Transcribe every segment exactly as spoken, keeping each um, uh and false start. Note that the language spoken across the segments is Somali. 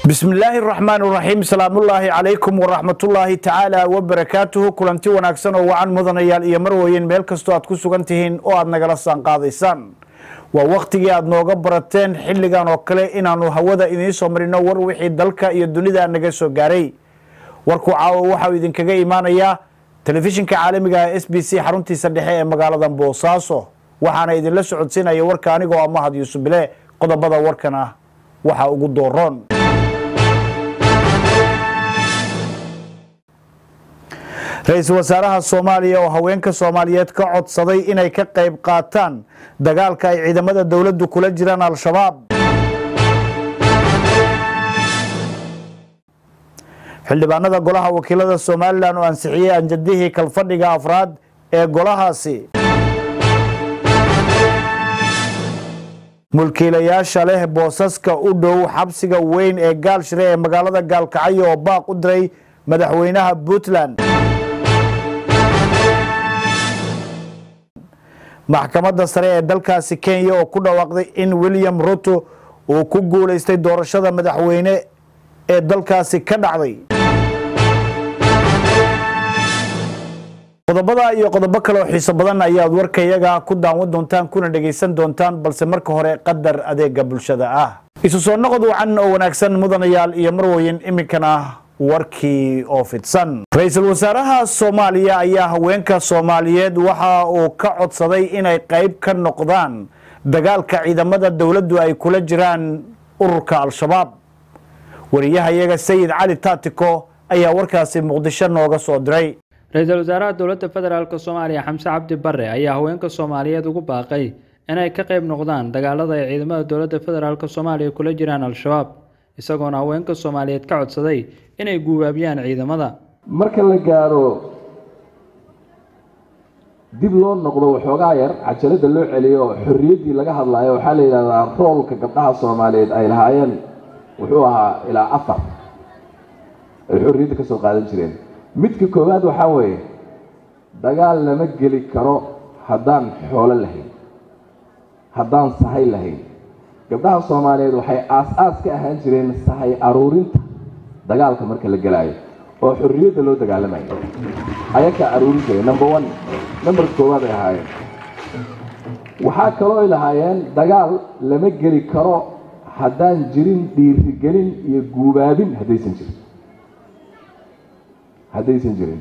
بسم الله الرحمن الرحيم سلام الله عليكم ورحمة الله تعالى وبركاته كلنتي وناكسن وعن مدنيال iyo marweyn meel kasto aad ku sugantihiin oo aad nagala saan qaadaysan waa waqtigii aad nooga barateen xilligan oo kale inaanu hawada idin soo marino war wixii dalka iyo dunida naga soo gaaray warku caawa waxa uu idin kaga iimaanaya telefishinka caalamiga S B C xaruntiisa dhexe ee magaalada Boosaaso waxaana idin la socodsiinaya warka anigoo ah Mahad Yuusuf Bile qodobada warkana waxa ugu dooron رئيس وزراء الصومالية وهوينك الصوماليات كعد صدي إنay ka qayb qaataan dagaalka ay ciidamada dawladdu kula jiraan al-shabaab xildhibaanada golaha wakiilada Soomaaliland oo ansixiyay anjadihii kalfadhiga afraad ee golahaasi mulkiilayaasha leh boosaska u dhow xabsiga weyn ee Gaalshire ee magaalada Gaalkacyo oo baaq u diray madaxweynaha Puntland maxkamadda sare ee dalkaasi Kenya oo ku dhawaaqday in William Ruto uu ku guuleystay doorashada madaxweyne ee dalkaasi ka dhacday qodobada iyo qodobo kale oo xiiso badan ayaa warkayaga ku daawan doontaan kuna dhageysan doontaan balse marka hore qadar adeega bulshada ah isu soo noqod wacan oo wanaagsan mudanayaal iyo marweyn iminkana warkii oo fidsan ra'iisul wasaaraha Soomaaliya ayaa haweenka Soomaaliyeed waxa uu ka codsaday inay qayb ka noqdaan dagaalka ciidamada dawladdu ay kula jiraan ururka al-shabaab wariyahayaga Sayid Cali Taatiko ayaa warkaasi Muqdisho nooga soo diray ra'iisul wasaaraha dawladda federaalka Soomaaliya Xamse Cabdi Barre ayaa haweenka Soomaaliyeed ugu baaqay inay ka qayb noqdaan dagaalada ay ciidamada dawladda federaalka Soomaaliya kula jiraan al-shabaab isagoona haweenka Soomaaliyeed ka codsaday inay guubaabiyaan ciidamada marka la gaaro dib loo noqdo waxoogaa yar cajalada loo celiyo xorriyadii laga hadlayo waxa la yiraahdaa roolka gabdhaha Soomaaliyeed ay lahaayeen wuxuu ahaa ilaa afar ay xorriyada ka soo qaadan jireen midka koowaad waxa weeye dagaal lama geli karo haddaan xoolo lahayn haddaan sahay lahayn gabdhaha Soomaaliyeed waxay aas-aas ka ahaan jireen sahay aruurinta dagaalka marka la galaayo oo xorriyada loo dagaalamayo ayaka aruurin jiray number one number koowaad ay ahaayeen waxaa kaloo ay lahaayeen dagaal lama geli karo haddaan jirin dhiirigelin iyo guubaabin haddaysan jirin haddaysan jirin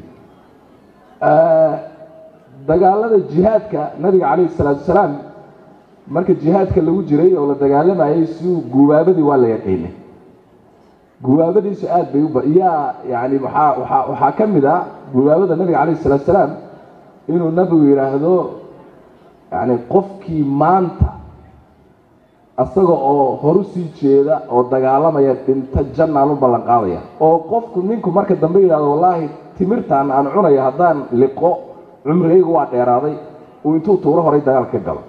dagaalada jihaadka nabiga calayhi salaatu wasalaam marka jihaadka lagu jiray oo la dagaalamayay si guubaabadii waa la yaqaanay guubaabadiisu aad bay u baayaa yaani waxa waxa waxa kamid ah guubaabada nabiga calayhi salaatu wasalaam inuu nabigu yiraahdo yaani qofkii maanta asaga oo horu sii jeeda oo dagaalamaya dhinta jannaal u ballan qaadaya oo qofku ninku marka dambe yiraahdo wallahi timirtaan aan cunayo haddaan liqo cumrigaygu waa dheeraaday uu intuu tuuro horay dagaal ka galo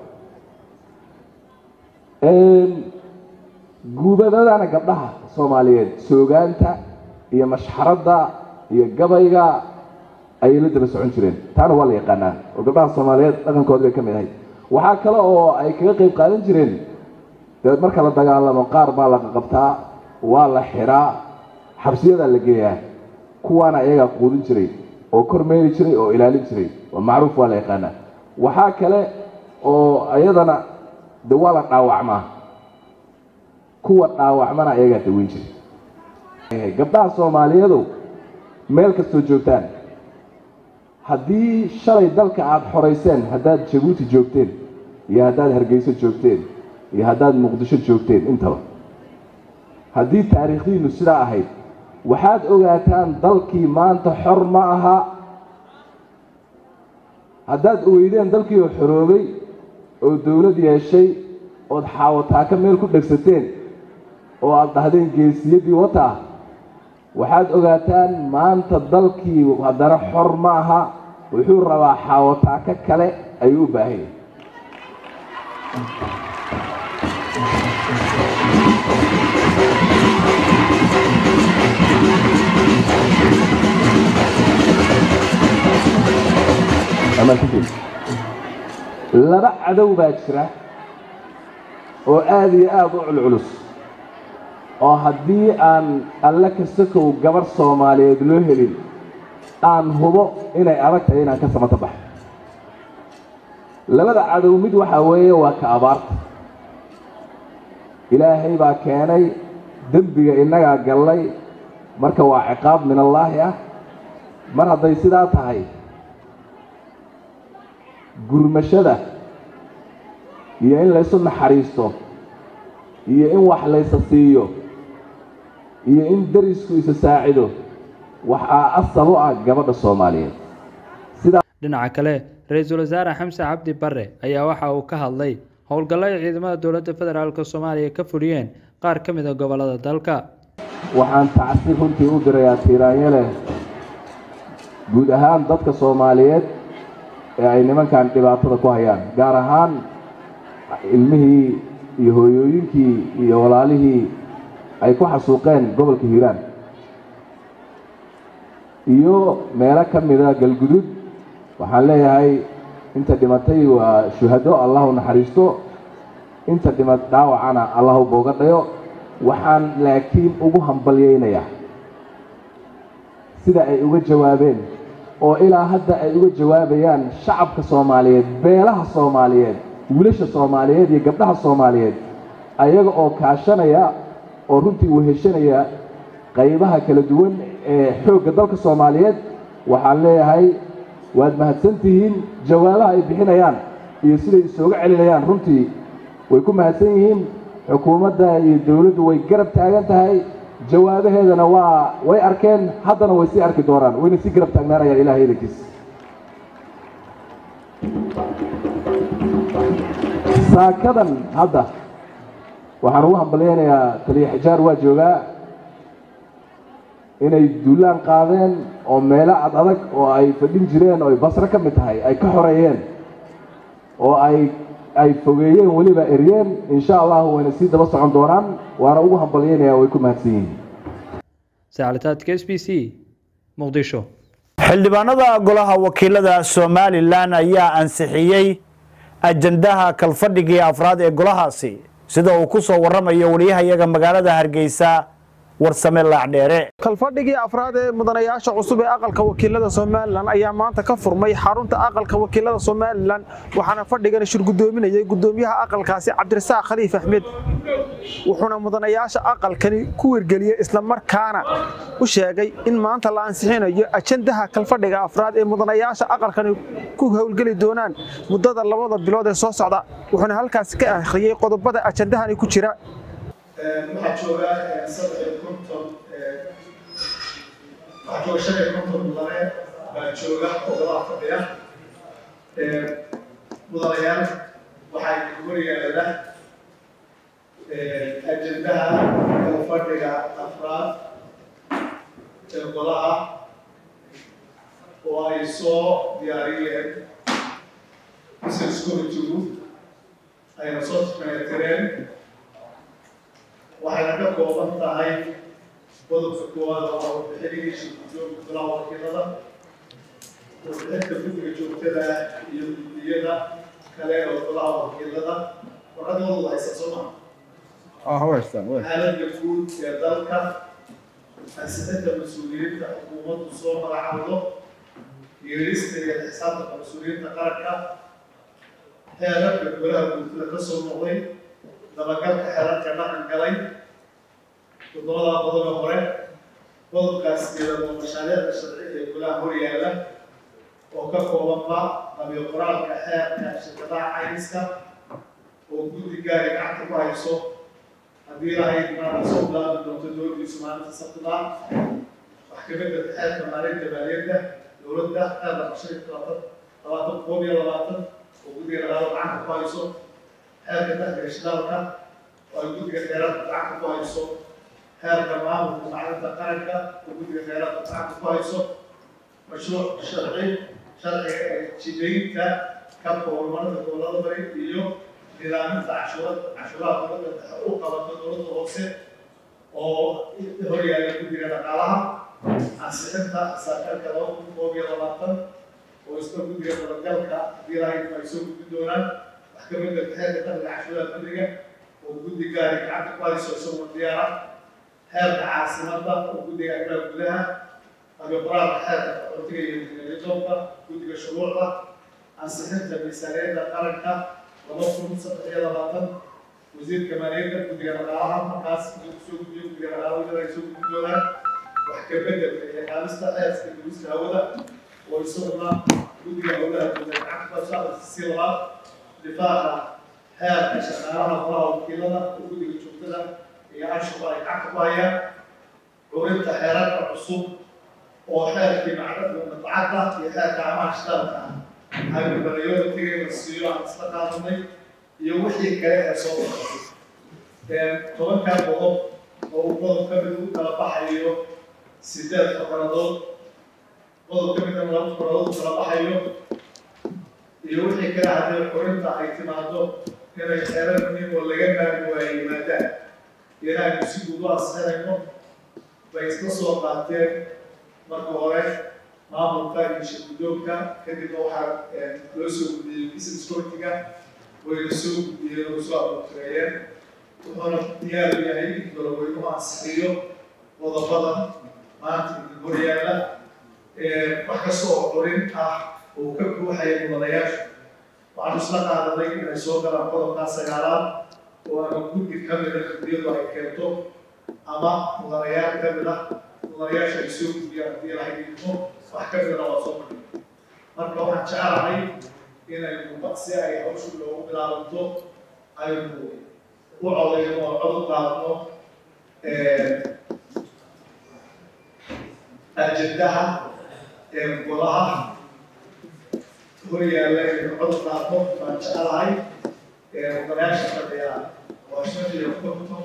guubadadana gabdhaha Soomaaliyeed soogaanta iyo mashxarada iyo gabayga ay la daba socon jireen taana waa la yaqaanaa oo gabdhaha Soomaaliyeed dhaqankooda bay kamid ahay waxa kale oo ay kaga qayb qaadan jireen dad marka la dagaalamo qaar baa la qabtaa waa la xiraa xabsiyada la geeyaa kuwaana iyaga quudin jiray oo kormeeri jiray oo ilaalin jiray oo macruuf waa la yaqaanaa waxa kale oo ayadana dawala dhaawacma kuwa dhaawacmana ayaga daweyn jiray gabdhaha Soomaaliyeed meel kasta joogtaan haddii shalay dalka aad xoreyseen haddaad Jabuuti joogteen iyo haddaad Hargeysa joogteen iyo haddaad Muqdisho joogteen intaba haddii taariikhdiinu sidaa ahayd waxaad ogaataan dalkii maanta xor ma aha haddaad ogeydeen dalkii oo xoroobay oo dawlad yeeshay oo xaawataa ka meel ku dhagsateen oo aad dhahdeen geesiyadii wata waxaad ogaataan maanta dalkii haddana xor ma aha wuxuu rabaa xaawataa ka kale ayuu u baahan yahay laba cadow baa jira oo aad iyo aad u culculus oo haddii aan alla kasta kow gabar Soomaaliyeed loo helin aan hubo inay adag tahay inaan ka samata baxo labada cadow mid waxa weeye waa ka abaarta ilaahay baa keenay dambiga inaga galay marka waa ciqaab min Allah ah mar haday sidaa tahay gurmashada iyo in la isu naxariisto iyo in wax la isasiiyo iyo in darisku isa saacido waxa asal u ah gabadha Soomaaliyeed sida dhinaca kale Ra'iisul Wasaare Xamse Cabdi Barre ayaa waxa uu ka hadlay howlgallada ciidamada dowladda federaalka Soomaaliya ka fuliyeen qaar ka mid ah gobolada dalka waxaan tacsiir runtii u dirayaa Tiiraanyele guud ahaan dadka Soomaaliyeed ee ay nimankan dhibaatada ku hayaan gaar ahaan ilmihii iyo hooyooyinkii iyo walaalihii ay ku xasuuqeen gobolka Hiiraan iyo meelo ka mid ah Galgudud waxaan leeyahay inta dhimatay waa shuhado Allahu naxariisto inta dhimat dhaawacana Allahu boogadhayo waxaan laakiin ugu hambalyeynaya sida ay uga jawaabeen oo ilaa hadda ay uga jawaabayaan shacabka Soomaaliyeed beelaha Soomaaliyeed wiilasha Soomaaliyeed iyo gabdhaha Soomaaliyeed ayaga oo kaashanaya oo runtii u heshanaya qaybaha kala duwan ee xoogga dalka Soomaaliyeed waxaan leeyahay waad mahadsantihiin jawaabaha ay bixinayaan iyo sida ay soo celinayaan runtii way ku mahadsan yihiin xukuumadda iyo dawladdu way garab taagan tahay jawaabaheedana waa way arkeen haddana way si arki doonaan wayna si garab taagnaanayaan Ilaahay idinkiis saakadan hadda waxaan ugu hambaleynayaa taliye xijaar waa joogaa inay duulaan qaadeen oo meelo ad adag oo ay fadhin jireen oo ay Basra ka mid tahay ay ka xoreeyeen oo ay ay fogeeyeen waliba eryeen insha Allah wayna si daba socon doonaan waana ugu hambaleynayaa way ku mahadsan yihiin Saacadaadka S B C Muqdisho xildhibaanada golaha wakiilada Somaliland ayaa ansixiyay ajandaha kalfadhigii afraad ee golahaasi sida uu ku soo waramayo wariyahayaga magaalada Hargeysa warsame laacdheere kalfadhigii afraad ee mudanayaasha cusub ee aqalka wakiilada Somaliland ayaa maanta ka furmay xarunta aqalka wakiilada Somaliland waxaana fadhigan shir gudoominayay gudoomiyaha aqalkaasi Cabdirasaaq Khaliif Axmed wuxuuna mudanayaasha aqalkani ku wargeliyay isla markaana u sheegay in maanta la ansixinayo ajandaha kalfadhiga afraad ee mudanayaasha aqalkani ku howlgali doonaan muddada labada bilood ee soo socda wuxuuna halkaas ka akhriyay qodobada ajandahani ku jira waxaa jooga saddex konton waxaa jooga shan iyo konton mudane baa jooga golaha fadhiya mudanayaal waxay horyaala ajandaha kalfadhiga afraad ee golaha oo ay soo diyaariyeen business committee ayna soo tirtireen waxay ka kooban tahay qodobka koowaad oo bixinaysa guddoonka golaha wakiilada warbixinta guddiga joogtada iyo guddiyada kale oo golaha wakiilada warqadoodu haysa soo maha xaaladda guud ee dalka ansixinta mas-uuliyiinta xukuumaddu soo magacaawdo yeelista iyo xisaabtanka mas-uuliyiinta qaranka xeerarka golaha guurtada ka soo noqday dabagalka xeerarka dhaqan galay todobada qodob hore qodobkaas iyadoo mashaariicda sharci ee golaha horyaala oo ka koobanba qabiil qoraalka xeerka shirkadaha caymiska oo guddi gaari gacanta ku hayso haddii lahayd maana soo bilaabi doonto dowladdiisu maalinta sabtida wax ka mid ah xeerka maalinta maaliyadda dowladda xeerka qashirka labaatan koob iyo labaatan oo guddiga dhaqaalaha gacanta ku hayso xeerka dakhliga shidaalka oo ay guddiga kheyraadka gacanta ku hayso xeerka maamulka macdanta qaranka oo guddiga kheyraadka gacanta ku hayso mashruuc sharci sharciga ee jideynta kabka horumarinta gobollada bari iyo nidaaminta cashuurada cashuuraha dowladda dhexe u qabato dowladda hoose oo horyaala guddiga dhaqaalaha ansixinta saakalka laba kun koob iyo labaatan oo isla guddiga dabagalka haddii lahayd ay soo gudbi doonaan wax ka mid ah xeerka dakhliga cashuuraha guddiga oo guddi gaari gacanta ku hayso isagoo diyaara heerka caasimada oo guddiga arrimaha gudaha qabiqoraalka xeerka qaxootiga iyo degmada guddiga shuruucda ansixinta miisaaniyadda qaranka laba kun saddex iyo labaatan wasiirka maaliyadda guddiga dhaqaalaha markaas soo gudbiyo guddiga dhaqaalaha ay soo gudbi doonaan wax ka beddelka iyo qaadista xeerka duulista hawada oo isaguna guddiga hawlaha dowladda gacanta shaqada si labaad difaaca heerka shaqaalaha golaha wakiilada oo guddiga joogtada iyo anshuqa ay gacanta ku hayaan curinta xeerarka cusub oo xeerkii macdada madbacadda iyo xeerka amaha shidaalka ah aynu balayooda tegay la siiyo aan isla qaadanay iyo wixii kale ee soo baxay tobankaa qodob oo uu qodob ka mid u kala baxayo sideed faqradood qodob ka mid a laba faqradood u kala baxayo iyo wixii kale haddii curinta ay timaado inay xeerar muhiim oo laga maari waayo yimaadaan inaynu si guud u ansixinayno bay isla soo qaateen marka hore maamulka iyo shirguddoonka kadibna waxaa loo soo gudbiyey business committee-ga wayna soo gudbiyeen oo soo abuurtireeyeen wuxuuna diyaar u yahay in goloweynuhu ansixiyo qodobadan maanta idin horyaala wax kasta oo curin ah oo ka buuxaya mudanayaasha waxaanu isla qaadanay inay soo galaan qodobkaa sagaalaad oo ama guddi ka mida guddiyadu ay keento ama mudanayaal ka mid ah mudanayaasha ay soo gudbiyaan haddii lahay idmo wax ka midana waa soo fadhiyo marka waxaan jecelahay inaynu si ay hawshu loogu bilaabanto aynu u codayno oo cod u qaadno ajendaha golaha horyaalla inaynu cod u qaadno baan jecelahay mudanayaasha fadhiya waa shan iyo konton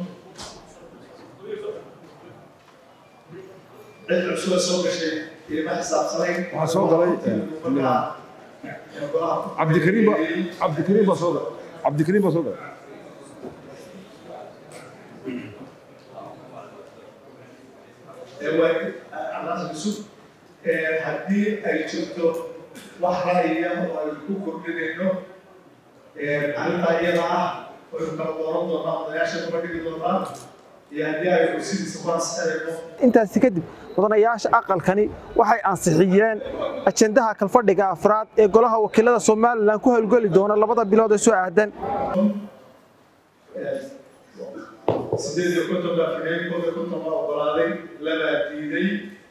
cid cusub soo gashay ilma xisaabsanayn waxaa soo galay cabdikariim cabdikariim baa soo galay cabdikariim baa soo galay haddii ay jirto wax ra'yiya oo ay ku kordhinayno arrintaa iyada ah waynu kala dooran doonaa odayaasha kuma dhigi doonaa iyo haddii ay kursidiisa ku ansixinayno intaasi kadib mudanayaasha aqalkani waxay ansixiyeen ajendaha kalfadhiga afraad ee golaha wakiilada Soomaaliland ku hawlgali doona labada bilood ee soo aadan sideed iyo konton baa fadhiyay koob iyo konton baa oggolaaday laba diiday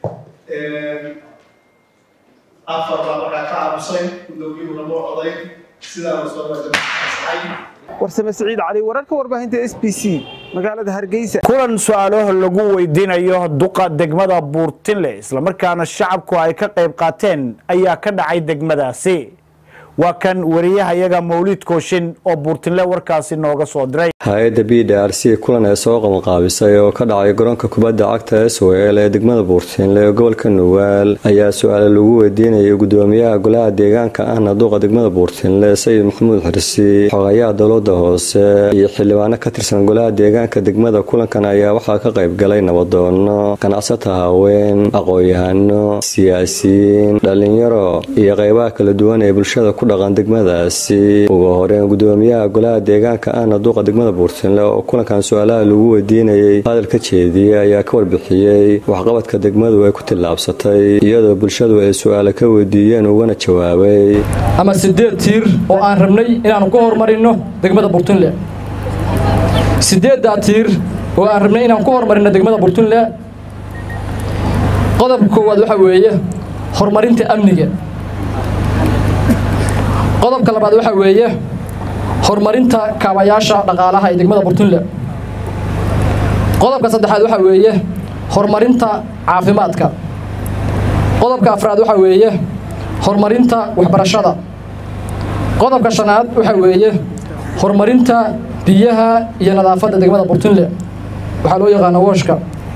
afar baa markaa ka aamusay guddoomiyuhuna ma codayn sidaa la soo waajibay warsame Saciid Cali wararka warbaahinta S B C magaalada Hargeysa kulan su'aalaha lagu weydiinayo duqa degmada Buurtinle isla markaana shacabku ay ka qayb qaateen ayaa ka dhacay degmadaasi waa kan wariyahayaga Mawlid Kooshin oo Buurtinle warkaasi nooga soo diray hay'adda B D R C kulan ay soo qabanqaabisay oo ka dhacay garoonka kubadda cagta S O L ee degmada Buurtinle ee gobolka Nuwaal ayaa su'aalo lagu weydiinayay gudoomiyaha golaha deegaanka ahna duqa degmada Buurtinle Sayid Maxamuud Xirsi xogayaha dowladda hoose iyo xildhibaano ka tirsan golaha deegaanka degmada kulankan ayaa waxaa ka qayb galay nabadoono ganacsato haween aqoon-yahano siyaasiyiin dhalinyaro iyo qaybaha kala duwan ee bulshada ku dhaqan degmadaasi ugu horeen gudoomiyaha golaha deegaanka ahna duqa degmada Buurtinle oo kulankan su'aalaha lagu weydiinayay hadal ka jeediyay ayaa ka warbixiyay waxqabadka degmadu ay ku tilaabsatay iyadoo bulshadu ay su'aalo ka weydiiyeen ugana jawaabay ama sideed tiir oo aan rabnay inaan ku horumarino degmada Buurtinle sideed tiir oo aan rabnay inaan ku horumarino degmada Buurtinle qodobka koowaad waxa weeye horumarinta amniga qodobka labaad waxa weeye horumarinta kaabayaasha dhaqaalaha ee degmada Buurtinle qodobka saddexaad waxa weeye horumarinta caafimaadka qodobka afraad waxa weeye horumarinta waxbarashada qodobka shanaad waxa weeye horumarinta biyaha iyo nadaafadda degmada Buurtinle waxa loo yaqaan washka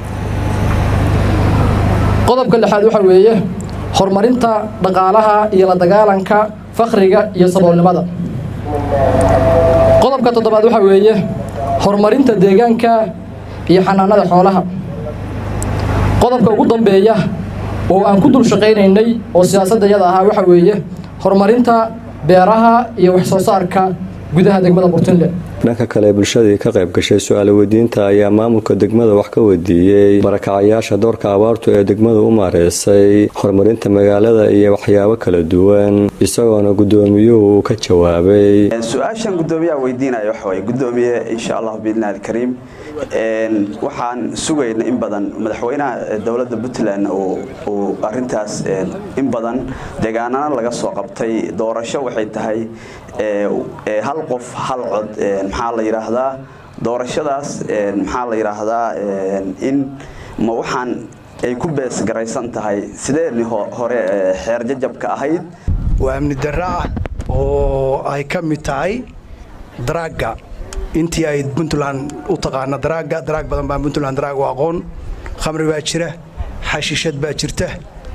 qodobka lixaad waxa weeye horumarinta dhaqaalaha iyo la dagaalanka faqriga iyo saboolnimada qodobka toddobaad waxa weeye horumarinta deegaanka iyo xanaanada xoolaha qodobka ugu dambeeya oo aan ku dul shaqaynaynay oo siyaasadda iyada ahaa waxa weeye horumarinta beeraha iyo wax soo saarka gudaha degmada Burtinle. dhanka kale bulshadii ka qayb gashay su'aal weydiinta ayaa maamulka degmada wax ka weydiiyay barakacayaasha doorka abaartu ee degmada u maareysay horumarinta magaalada iyo waxyaabo kala duwan isagoona gudoomiyuhu ka jawaabay su'aashan gudoomiyaha weydiinayo waxa way gudoomiye insha Allah biidnaa kariim een waxaan sugaynaa in badan madaxweynaha dawladda Puntland oo oo arintaas in badan deegaanana laga soo qabtay doorasho waxay tahay ee hal qof hal cod maxaa la yiraahdaa doorashadaas maxaa la yiraahdaa in ma waxaan ay ku bees garaysan tahay sideen hore xeer jajabka ahayd waa amni darraa oo ay ka mid tahay draaga intii ay Puntland u taqaana draaga draag badan baa Puntland draag waa aqoon khamri baa jira xashiishad baa jirta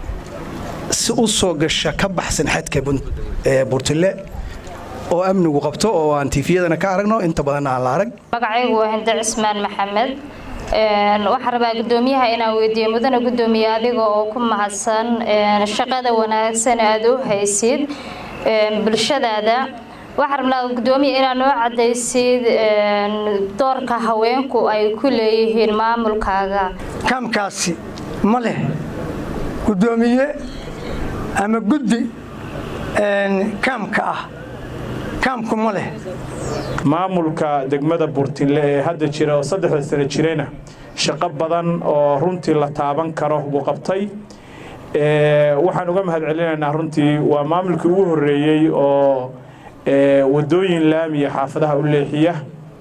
si u soo gasha ka baxsan xadka ee Burtinle oo amnigu qabto oo aan tifiyadana ka aragno inta badan aan la arag magacaygu waa Hinda Cismaan Maxamed een waxa rabaa gudoomiyaha inaan weydiiyo mudana gudoomiye adiga oo ku mahadsan een shaqada wanaagsan aad u haysid een bulshadaada waxa rabnaa gudoomiye inaan noo cadeysid een doorka haweenku ay ku leeyihiin maamulkaaga kamkaasi ma leh gudoomiye ama guddi een kamka ah kaamku ma leh maamulka degmada Burtinle ee hadda jira oo saddex sano jirayna shaqo badan oo runtii la taaban karo uu qabtay ee waxaan uga mahadcelinaynaa runtii waa maamulkii ugu horeeyay oo ee wadooyin laamiga xaafadaha u leexiya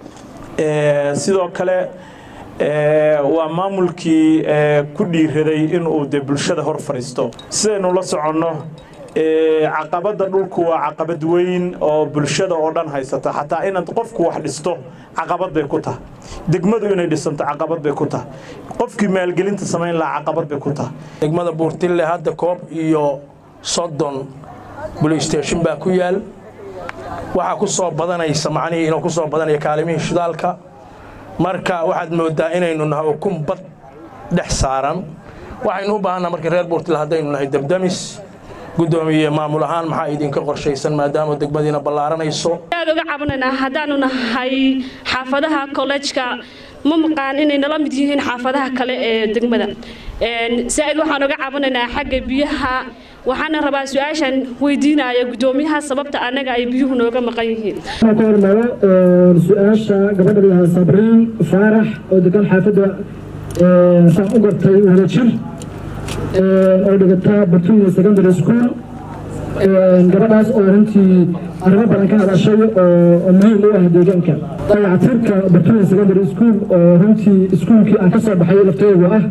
ee sidoo kale ee waa maamulkii ku dhiiraday in uu de bulshada hor fariisto sidaynu la soconno ee caqabada dhulku waa caqabad weyn oo bulshada oo dhan haysata xataa in qofku wax dhisto caqabad bay ku tahay degmadu inay dhisanto caqabad bay ku tahay qofkii maalgelinta sameyn la caqabad bay ku tahay degmada Burtinle hadda koob iyo soddon police station baa ku yaal waxa ku soo badanaysa macnihii inuu ku soo badanayo kaalimihii shidaalka marka waxaad moodaa inaynu nahay ukun bad dhex saaran waxaynu u baahanaa marka reer Burtinle haddaynu nahay dabdamis gudoomiye maamul ahaan maxaa idinka qorshaysan maadaama degmadiina ballaaranayso aad uga cabanayna hadaanu nahay xaafadaha college-ka ma maqaan inay nala mid yihiin xaafadaha kale ee degmada een saad waxaan uga cabanaynaa xagga biyaha waxaan rabaa su'aashan weydiinaya gudoomiyaha sababta anaga ay biyuhu nooga maqan yihiin su'aasha gabadha Sabriin Faarax oo degan xaafada ee saan u gartay wadajir oo dhigata Burtinle Secondary School gabadhaas oo runtii arrimo badan ka hadashay oo muhiim u ah deegaanka dayactirka Burtinle Secondary School oo runtii iskuulkii aan ka soo baxay lafteedu ah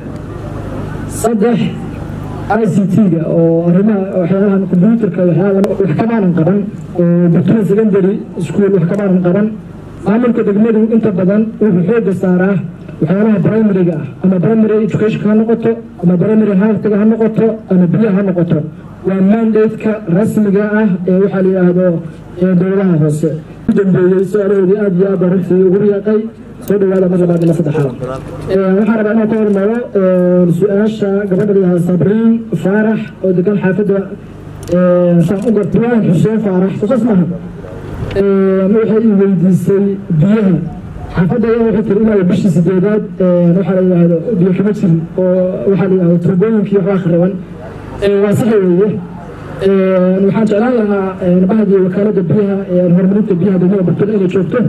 saddex I C T-ga oo arrimaha waxyaalaha computerka waxyaalaha wax ka maanan qaban oo Burtinle Secondary School wax ka maanan qaban maamulka degmadu inta badan wuxuu xoogga saaraa waxyaalaha primary-ga ah ama primary education ha noqoto ama primary health-ga ha noqoto ama biyaha ha noqoto waa mandate-ka rasmiga ah ee waxaa la yidhaahdo dowladaha hoose u dambeeyey su-aalahoodii aad iyo aad runtii ugu riyaaqay soo dhawaada mar labaad ila saddexaad waxaan rabaa inaan ka hormaro su-aasha gabadha layahaa Sabriin Faarax oo degan xaafadda saan u gartay Xuseen Faarax soo maaha waxay i weydiisay biyaha xaafadda waxay tiri inay bishii sideedaad waxa la yiraahdo biyo kama jirin oo waxa la yiraahdo tuubooyinkii waxa khariban waa sax weeye waxaan jeclaan lahaa bahadii wakaalada biyaha ee horumarinta biyaha degmada Burtinle inay joogto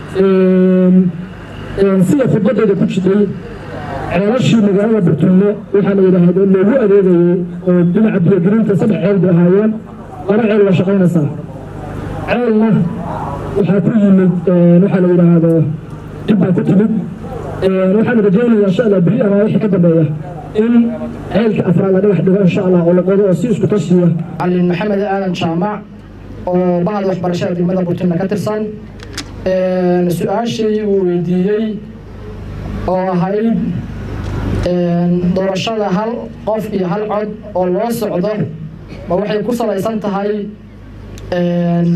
sida khudbadeeda ku jirtay ceelashii magaalada Burtinle waxa la yiraahdo loogu adeegayay oo dhinaca biyogelinta saddex ceel bay ahaayeen laba ceel waa shaqaynaysaa ceelna waxaa ku yimid waxa la yiraahdo dib baa ku timid waxaan rajaynayaa insha Allah beri ama wixii ka dambeeya in ceelka afraad la dhagax dhigo insha Allah oo la qodo oo si isku tashiya Calin Maxamed Aadan Jaamac oo bahda waxbarashada degmada Burtinle ka tirsan een su'aashii uu weydiiyay oo ahayd een doorashada hal qof iyo hal cod oo loo socdo ma waxay ku salaysan tahay een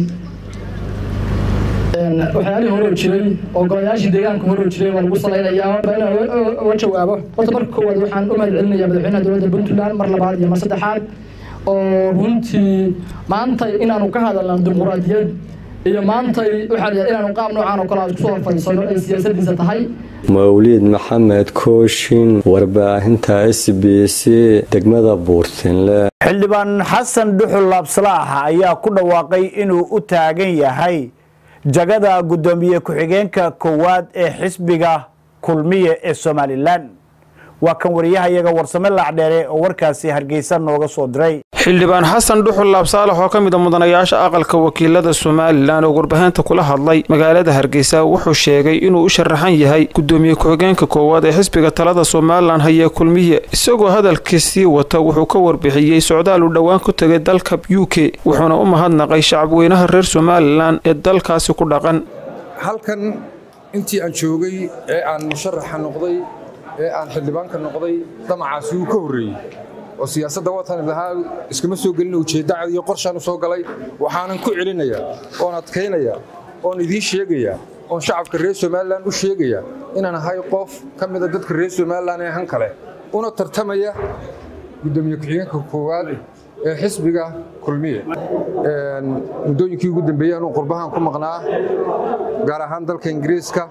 waxyaalihii hore jiray oo golayaashii deegaanka hore jiray waa lagu salaynayaa inaan uga jawaabo horta marka koowaad waxaan u mahadcelinayaa madaxweynaha dowladda Puntland mar labaad iyo mar saddexaad oo runtii maanta inaanu ka hadalno dimuqraadiyad iyo maantay waxaan inaanu qaab noocaan oo kale aan isku soo fadhiisano ay siyaasaddiisa tahay. mawliid maxamed kooshin warbaahinta S B C degmada Buurtinle. xildhibaan xasan dhuxul laabsalaax ayaa ku dhawaaqay inuu u taagan yahay jagada gudoomiye ku-xigeenka koowaad ee xisbiga kulmiye ee Somaliland. waa kan wariyahayaga warsame laacdheere oo warkaasi Hargeysa nooga soo diray. xildhibaan xasan dhuxul laabsaalax oo ka mid ah mudanayaasha aqalka wakiilada Somaliland oo warbaahinta kula hadlay magaalada Hargeysa wuxuu sheegay inuu u sharaxan yahay gudoomiye ku-xigeenka koowaad ee xisbiga talada Somaliland haya kulmiye isagoo hadalkiisii wata wuxuu ka warbixiyay socdaal uu dhawaan ku tagay dalka U K wuxuuna u mahadnaqay shacabweynaha reer Somaliland ee dalkaasi ku dhaqan. halkan intii aan joogay ee aan musharaxa noqday ee aan xildhibaanka noqday damacaasi uu ka horeeyay oo siyaasadda watan lahaa iskama soo gelin ujeedada iyo qorshaan u soo galay waxaan ku celinayaa oo adkeynaya oo idin sheegaya oo shacabka reer Somaliland u sheegaya inaan ahay qof kamid ah dadka reer Somaliland ee han kale una tartamaya gudoomiye ku-xigeenka koowaad ee xisbiga kulmiye een mudooyinkii ugu dambeeyay aan qurbahan ku maqnaa gaar ahaan dalka Ingiriiska.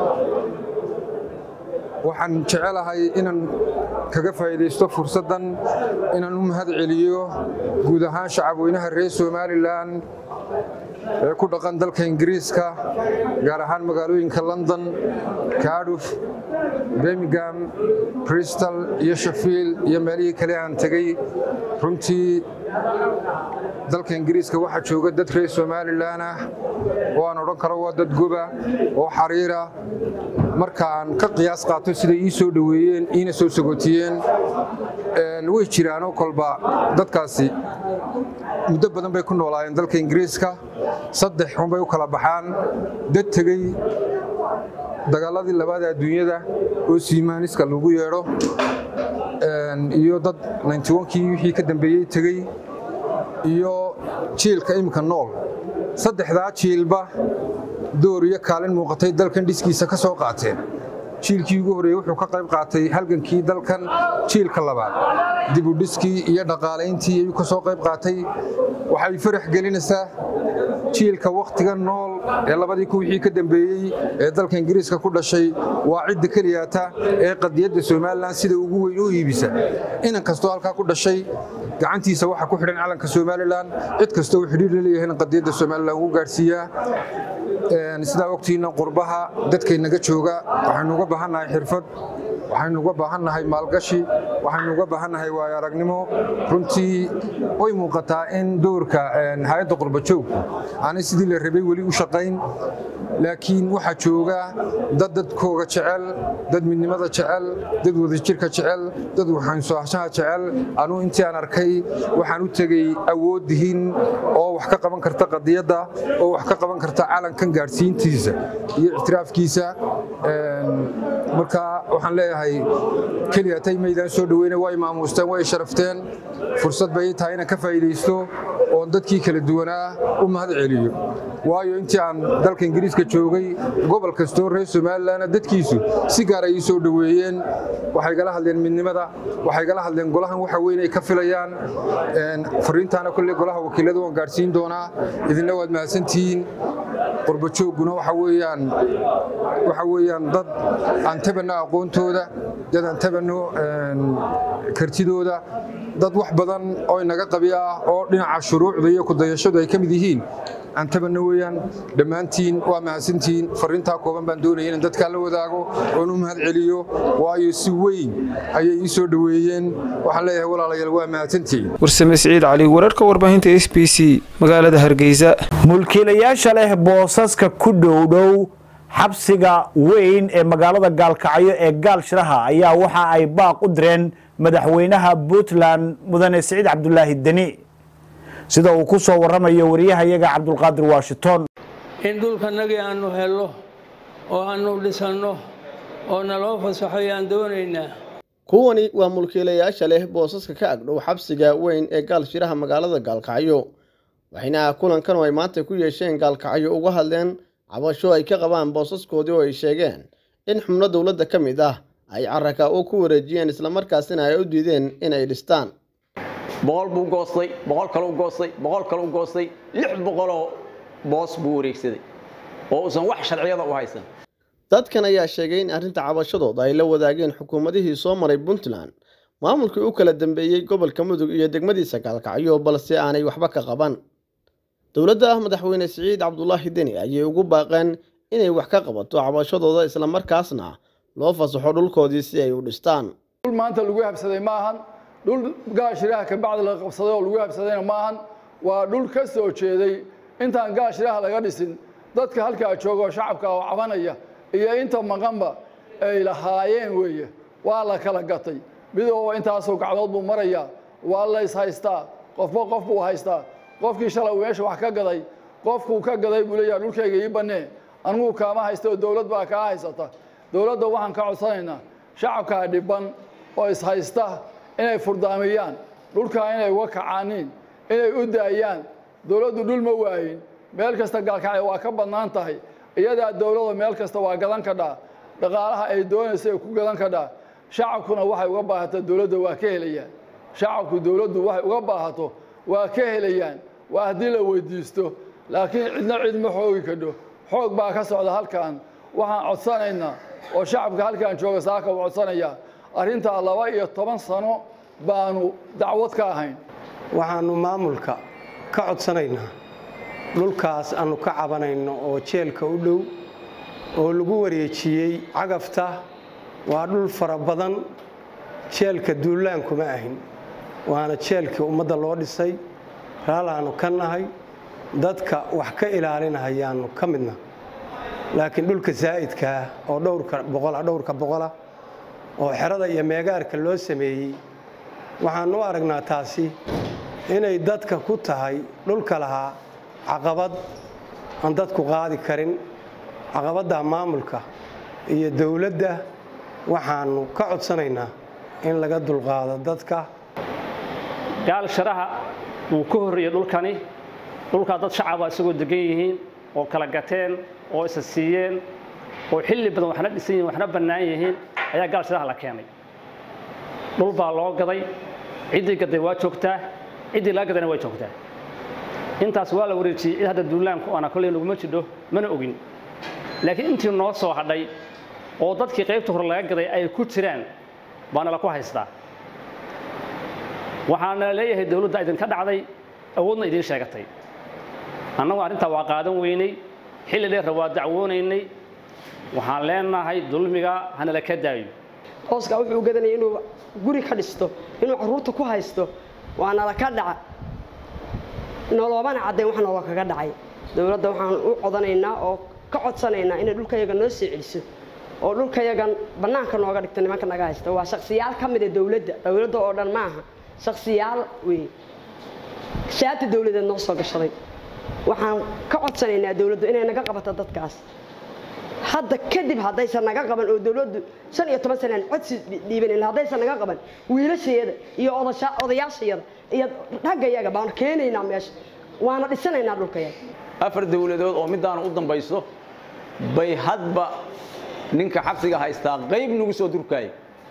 waxaan jecelahay inaan kaga faa'iideysto fursadan inaan u mahad celiyo guud ahaan shacabweynaha reer Somaliland ee ku dhaqan dalka Ingiriiska gaar ahaan magaalooyinka London, Cardiff, Birmingham, Bristol iyo Sheffield iyo meelihii kale aan tagay. runtii dalka Ingiriiska waxa jooga dad reer Somaliland ah oo aan oran karo waa dad goba oo xariira marka aan ka qiyaas qaato sida ay soo dhaweeyeen ina soo sagootiyeen een way jiraan oo kolba dadkaasi muddo badan bay ku noolaayeen dalka Ingiriiska saddex xun bay u kala baxaan dad tagay dagaaladii labaad ee adduunyada oo Siimaaniska lagu yeero een iyo dad ninety-one-kii wixii ka dambeeyay tagay iyo jiilka imka nool saddexdaa jiilba door iyo kaalin muuqatay dalkan dhiskiisa ka soo qaateen. jiilkii ugu horeeyay wuxuu ka qayb qaatay halgankii dalkan jiilka labaad dib u dhiskii iyo dhaqaaleyntii ayuu ka soo qayb qaatay. waxay farax gelinaysaa jiilka waqtiga nool ee labadii ku wixii ka dambeeyay ee dalka Ingiriiska ku dhashay waa cid kaliyaata ee qadiyadda Somaliland sida ugu weyn u iibisa inan kasto halka ku dhashay gacantiisa waxa ku xidhan calanka Somaliland cid kasto uu xiriir la leeyahay qadiyadda Somaliland uu gaarsiiyaa. een sida waqtiina qurbaha dadkeenaga jooga waxaan uga baahanahay xirfad waxaan uga baahanahay maalgashi waxaan uga baahanahay waaya aragnimo. runtii way muuqataa in doorka een hay'adda qurba joog aan sidii la rabay wali u shaqayn laakiin waxa jooga dad dadkooga jecel dad midnimada jecel dad wada jirka jecel dad waxaan soo hashaa jecel anu intii aan arkay waxaan u tagay awoodihin oo wax ka qaban karta qadiyadda oo wax ka qaban karta calankan gaarsiintiisa iyo ictiraafkiisa. een marka waxaan leeyahay kaliya tay meeydaan soo dhaweynay way maamusteen way sharafteen fursad bay tahay inaan ka faa'iideysto oo dadkii kala duwanaa u mahad celiyo waayo intii aan dalka Ingiriiska joogay gobol kasto reer Somaliland dadkiisu si gaar ah ay soo dhaweeyeen waxay gala hadleen midnimada waxay gala hadleen golahan waxa weyn ay ka filayaan een fariintaana kulli golaha wakiilada waan gaarsiin doonaa idinna waad mahadsantiin. qurba jooguna waxa weeyaan waxa weeyaan dad aan tabana aqoontooda dad aan tabano een kartidooda dad wax badan oo inaga qabiya oo dhinaca shuruucda iyo ku dayashada ay kamid yihiin aan tabana weeyaan dhamaantiin waa mahadsantiin. fariinta kooban baan doonayay in dadka la wadaago oo u mahad celiyo waayo si weyn ayay ii soo dhaweeyeen waxaan leeyahay walaalayaal waa mahadsantiin. warsame Saciid Cali wararka warbaahinta S B C magaalada Hargeysa. mulkiilayaasha leh boosaska ku dhowdhow xabsiga weyn ee magaalada Gaalkacyo ee Gaalshiraha ayaa waxa ay baaq u direen madaxweynaha Puntland mudane Saciid Cabdullaahi Dani sida uu ku soo waramayo wariyahayaga Cabdulqaadir Washington. in dhulkanagii aanu helo oo aanu dhisano oo naloo fasaxayaan doonaynaa. kuwani waa mulkiilayaasha leh boosaska ka agdhow xabsiga weyn ee Gaalshiraha magaalada Gaalkacyo waxayna kulankan ay maanta ku yeesheen Gaalkacyo uga hadleen cabasho ay ka qabaan boosaskoodii oo ay sheegeen in xubno dawladda ka mid ah ay carraka oo ku wareejiyeen isla markaasina ay u diideen in ay dhistaan. boqol buu goostay boqol kale u goostay boqol kale u goostay lix boqol oo boos buu wareegsaday oo uusan wax sharciyada u haysan. dadkan ayaa sheegay in arrinta cabashadooda ay la wadaageen xukuumadihii soo maray Puntland maamulkii u kala dambeeyay gobolka Mudug iyo degmadiisa Gaalkacyo balse aanay waxba ka qaban. dowladda madaxweyne Siciid Cabdullaahi Deni ayay ugu baaqeen inay wax ka qabato cabashadooda isla markaasna loo fasaxo dhulkoodii si ay u dhistaan. dhul maanta lagu habsaday maahan dhul gaashiraha ka bacdi la qabsaday oo lagu habsadayna maahan waa dhul ka soo jeeday intaan gaashiraha laga dhisin dadka halka jooga shacabka oo cabanaya iyo inta maqanba ay lahaayeen weeye waa la kala gatay midoo intaasoo gacdood buu maraya waa la is haystaa qofba qof buu haystaa qofkii shalay weesha wax ka gaday qofku ka gaday buu leeyahay dhulkayga ii banee anigu kaama haysto dawlad baa ka haysata dawladda waxaan ka codsanaynaa shacabka dhiban oo is haysta inay furdaamiyaan dhulka inay uga kacaaniin inay u daayaan dawladdu dhul ma waayin meel kasta Gaalkacyo waa ka bannaan tahay iyada dawladda meel kasta waa gadan kadhaa dhaqaalaha ay doonayso ay ku gadan kadhaa shacabkuna waxay uga baahato dawladda waa ka helayaan shacabku dawladdu waxay uga baahato waa ka helayaan waa haddii la weydiisto laakiin cidna cid ma xoogi kadho xoog baa ka socda halkan waxaan codsanaynaa oo shacabka halkan jooga saaka u codsanaya arrinta laba iyo toban sano baanu dacwad ka ahayn waxaanu maamulka ka codsanaynaa dhulkaas aanu ka cabanayno oo jeelka u dhow oo lagu wareejiyey cagafta waa dhul fara badan jeelka duulaan kuma ahin waana jeelkii ummadda loo dhisay raalaanu ka nahay dadka wax ka ilaalinahayaanu ka midna laakiin dhulka zaa'idka oo dhowrka boqol dhowrka boqola oo xerada iyo meegaarka loo sameeyay waxaan u aragnaa taasi inay dadka ku tahay dhulka lahaa caqabad aan dadku qaadi karin caqabada maamulka iyo dawladda waxaanu ka codsanaynaa in laga dulqaado dadka gaal sharaha uu ku horreeyay dhulkani dhulka dad shacab ah isagoo degan yihiin oo kala gateen oo isa siiyeen oo xilli badan waxna dhisan yihiin waxna bannaan yihiin ayaa gaal sharaha la keenay dhul baa loo gaday ciddii gaday waa joogtaa ciddii la gadana way joogtaa intaas waa la wareejiyay cid hadda duulaanku ana kulay laguma jidho mana ogin laakiin intii noo soo hadhay oo dadkii qaybta hore laga gaday ay ku jiraan baana la ku haystaa waxaana leeyahay dawladda idin ka dhacday awoodna idin sheegatay annagu arrinta waa qaadan weynay xilli dheer waa dacwoonaynay waxaan leenahay dulmiga hana la ka daayo hooska wuxuu gadanay inuu guri ka dhisto inuu caruurta ku haysto waana la ka dhaca nolobana cadeen wax nolol kaga dhacay dawladda waxaan u codanaynaa oo ka codsanaynaa inay dhulkayaga noo sii celiso oo dhulkayagan bannaanka nooga dhigto nimanka naga haysta waa shakhsiyaal ka mid ah dawladda dawladda oo dhan maaha shakhsiyaal wey shaati dawladeed noo soo gashaday waxaan ka codsanaynaa dawladdu inay naga qabato dadkaas hadda kadib haddaysan naga qaban oo dawladdu shan iyo toban sanaan codsi dhiibanin haddaysan naga qaban wiilasheeda iyo odayaashayada iyo raggayaga baan keenaynaa meesha waana dhisanaynaa dhulkayaga afar dawladood oo midaan u dambayso bay hadba ninka xabsiga haystaa qayb nagu soo durkaayay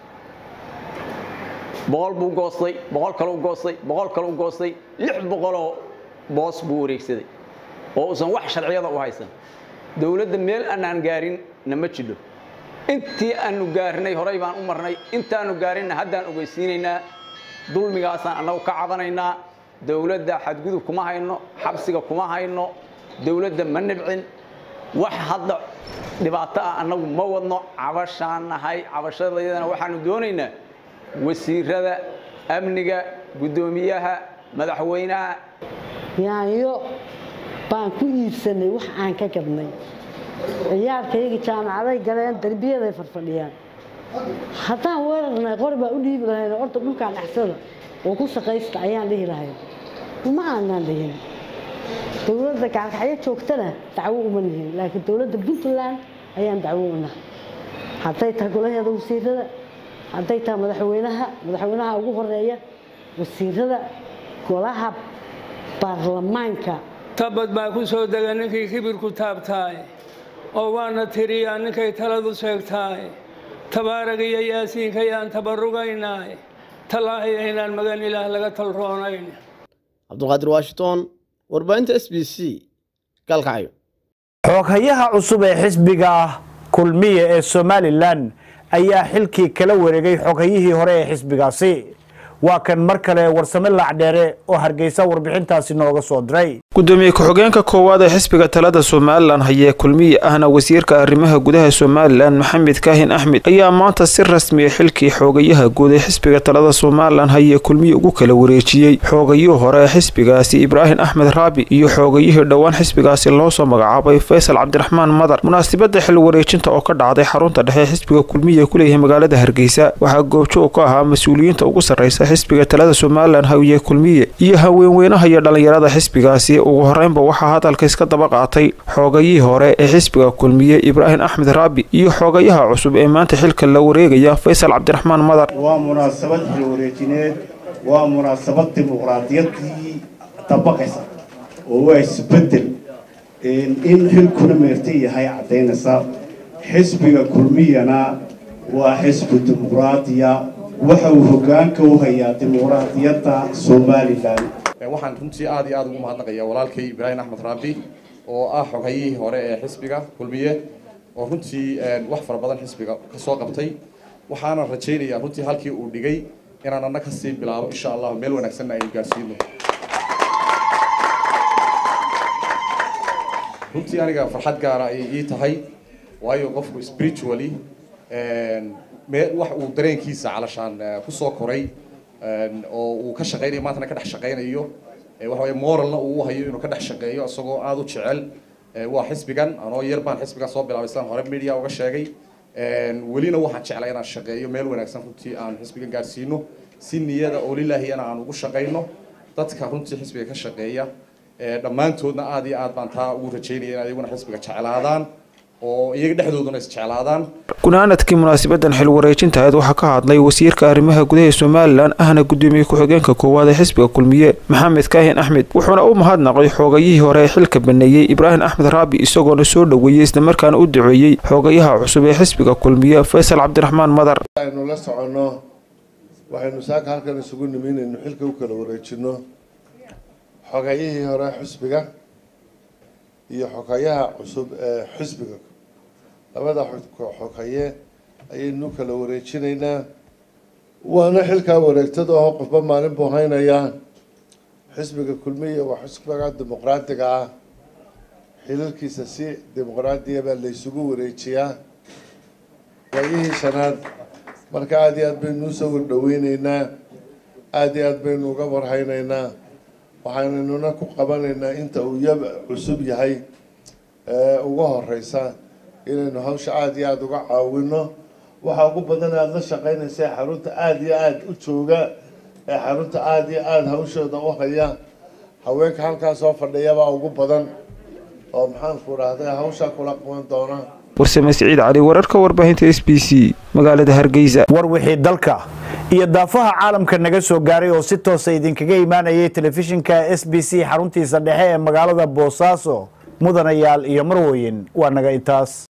boqol buu goostay boqol kale u goostay boqol kale u goostay lix boqoloo boos buu wareegsaday oo uusan wax sharciyada u haysan dawladda meel aanaan gaarin nama jidho intii aanu gaarnay horay baan u marnay intaanu gaarinna haddaan ogeysiinaynaa dulmigaasaan annagu ka cabanaynaa dawladda xadgudub kuma hayno xabsiga kuma hayno dawladda ma nibcin wax hadda dhibaato ah annagu ma wadno cabashaan nahay cabashadayadana waxaanu doonaynaa wasiirada amniga guddoomiyaha madaxweynaha yaayo baan ku iibsanay wax aan ka gadnay ciyaalkayga jaamacaday galeen darbiyaday farfadhiyaan haddaan weerarnay qori baa u dhiibi lahayn horta dhulkaan dhaxsada oo ku shaqaysta ayaan dhihi lahayn ma aanaan dhihin dawladda Gaalkacyo joogtana dacwo uma nihin laakiin dawladda Puntland ayaan dacwo u nahay hadday tahay golaheeda wasiirada hadday tahay madaxweynaha madaxweynaha ugu horeeya wasiirada golaha baarlamaanka tabad baa ku soo dega ninkii kibirku taabtaay oo waana tiriyaa ninkay taladu sheegtaay tabaarag iyo yaasiinka yaan tabarugaynay talaahi inaan magan ilaah laga talroonayn Cabdulqaadir Washington warbaahinta S B C gaalkacyo. xoghayaha cusub ee xisbiga kulmiye ee Somaliland ayaa xilkii kala wareegay xoghayihii hore ee xisbigaasi. waa kan mar kale warsame lacdheere oo Hargeysa warbixintaasi nooga soo diray. gudoomiye ku-xigeenka koowaad ee xisbiga talada Somaliland hayee kulmiye ahna wasiirka arrimaha gudaha Somaliland Maxamed Kaahin Axmed ayaa maanta si rasmi ah xilkii xoghayaha guud ee xisbiga talada Somaliland hayee kulmiye ugu kala wareejiyay xoghayihii hore ee xisbigaasi Ibrahim Axmed Raabi iyo xoghayihii dhawaan xisbigaasi loo soo magacaabay Faysal Cabdiraxmaan Madar. munaasabada xil wareejinta oo ka dhacday xarunta dhexe xisbiga kulmiye ku leeyahay magaalada Hargeysa waxaa goobjoog ka ahaa mas'uuliyiinta ugu sareysa xisbiga talada Somaliland hayee kulmiye iyo haweenweynaha iyo dhalinyarada xisbigaasi. ugu horeynba waxaa hadalka iska daba qaatay xoogayihii hore ee xisbiga kulmiye Ibrahim Axmed Raabi iyo xoogayaha cusub ee maanta xilka la wareegaya Faysal Cabdiraxmaan Madar. waa munaasabad xil wareejineed waa munaasabad dimuqraadiyadii tabaqaysa oo waa isbedel in xilkuna meertay yahay cadeynaysa xisbiga kulmiyana waa xisbi dimuqraadiya waxa uu hoggaanka u hayaa dimuqraadiyadda Somaliland. waxaan runtii aad iyo aad ugu mahadnaqayaa walaalkay Ibrahim Axmed Raabi oo ah xoghayihii hore ee xisbiga kulmiye oo runtii wax fara badan xisbiga ka soo qabtay. waxaana rajaynayaa runtii halkii uu dhigay inaan anna ka sii bilaabo insha Allah meel wanaagsan ay gaarsiino. runtii aniga farxad gaar ah ay ii tahay waayo qofku spiritually meel wax uu dareenkiisa calashaan ku soo koray oo uu ka shaqeynayo maanta ka dhex shaqeynayo waxa way moralna uu hayo inuu ka dhex shaqeeyo asagoo aad u jecel waa xisbigan anoo yar baan xisbiga soo bilaabay islaan hore media uga sheegay welina waxaan jeclaa inaan shaqeeyo meel wanaagsan runtii aan xisbigan gaarsiino si niyada oo lilaahi aan ugu shaqeyno dadka runtii xisbiga ka shaqeeya dhammaantoodna aad iyo aad baan taa ugu rajaynaya in ayaguna xisbiga jeclaadaan oo iyaga dhexdooduna is jeclaadaan. gunaanadkii munaasabadan xil wareejinta aad waxa ka hadlay wasiirka arrimaha gudaha Somaliland ahna gudoomiye ku-xigeenka koowaad ee xisbiga kulmiye Maxamed Kaahin Axmed wuxuuna u mahadnaqay xoogayihii hore ee xilka baneeyay Ibrahim Axmed Raabi isagoo soo dhaweeyay isla markaana u duceeyay xoogayaha cusub ee xisbiga kulmiye Faysal Cabdiraxmaan Madar. aynu la socono waxaynu saaka halkan isugu nimeynayno xilka u kala wareejino xoogayihii hore xisbiga iyo xogayaha cusub ee xisbiga labada xogaye ayaynu kala wareejinaynaa waana xilka wareegtada oo qofba maalin buu haynayaa xisbiga kulmiye waa xisbiga dimuqraadiga ah xilalkiisa si dimuqraadiya baa la isugu wareejiyaa waayihii shanaad marka aad iyo aad baynu usoo wardhaweynaynaa aad iyo aad baynu uga warhaynaynaa waxaanuna ku qabanaynaa inta uu yab cusub yahay ee ugu horeysa inaynu hawsha aad iyo aad uga caawino waxa ugu badan aad la shaqeynaysaa xarunta aad iyo aad u jooga ee xarunta aad iyo aad hawshooda u haya haweenka halkaas soo fadhiyaba ugu badan oo maxaan ku raahday hawsha kula qaban doona. warsame Siciid Cali wararka warbaahinta S B C magaalada Hargeysa. war wixii dalka iyo daafaha caalamka naga soo gaaray oo si toos ah idinkaga imaanayay telefishinka S B C xaruntiisa dhexe ee magaalada Boosaaso mudanayaal iyo marwooyin waa naga intaas.